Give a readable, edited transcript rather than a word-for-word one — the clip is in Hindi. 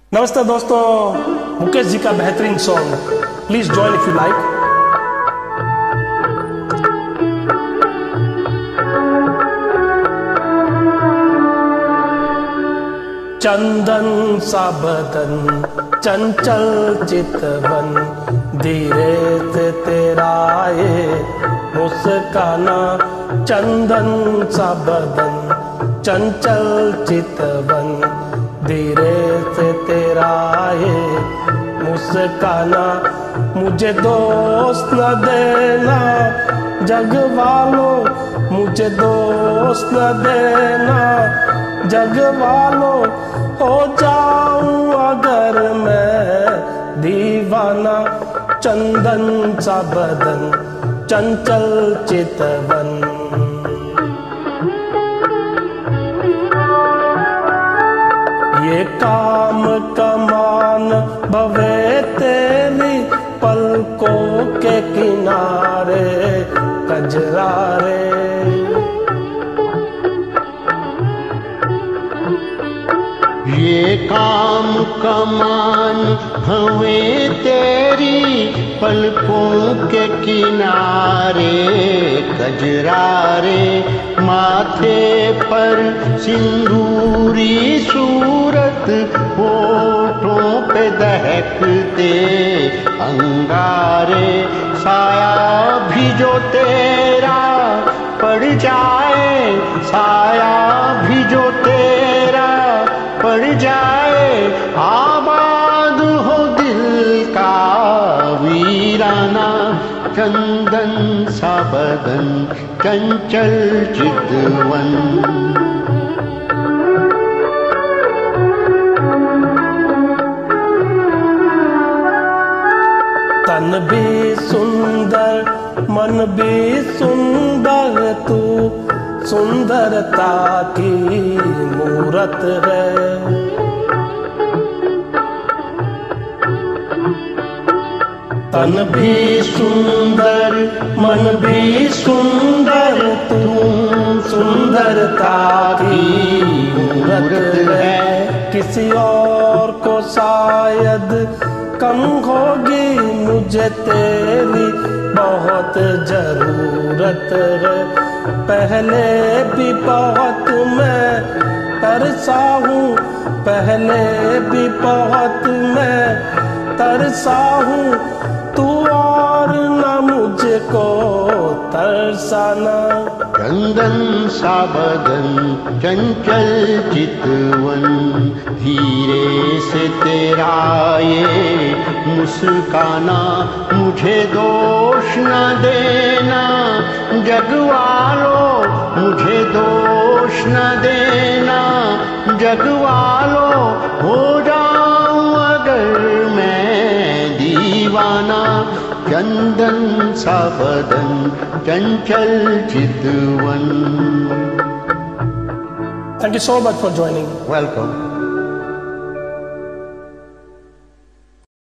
नमस्ते दोस्तों, मुकेश जी का बेहतरीन song please join if you like. चंदन सा बदन चंचल चितवन, धीरे से तेरा ये मुस्काना। चंदन सा बदन चंचल चितवन, धीरे से तेरा ये मुस्काना। मुझे दोस्त न देना जग वालों, मुझे दोस्त न देना जग वालों। हो जाऊं अगर मैं दीवाना। चंदन सा बदन चंचल चितवन। ये काम कमान भवे तेरी पलकों के किनारे कजरारे। ये काम कमान भवे तेरी पलकों के किनारे कजरारे। माथे पर सिंदूरी सूरत, होठों पे दहकते अंगारे। साया भी जो तेरा पड़ जाए, साया भी जो तेरा पड़ जाए। आबाद हो दिल का वीराना। चंदन सा बदन चंचल चितवन। तन भी सुंदर मन भी सुंदर, तू सुंदरता की मूरत है। तन भी सुंदर मन भी सुंदर, तू सुंदरता की मूरत है। किसी और को शायद कम होगी, मुझे तेरी बहुत जरूरत है। पहले भी बहुत मैं तरसा हूँ, पहले भी बहुत मैं तरसा हूँ। तू और न मुझको तरसाना। चंदन सा बदन चंचल चितवन, धीरे से तेरा ये मुस्काना। मुझे दोष न देना जग वालों, मुझे दोष न देना जग वालों। हो जाऊं अगर मैं दीवाना। चंदन सा बदन चंचल चितवन। Thank you so much for joining. Welcome.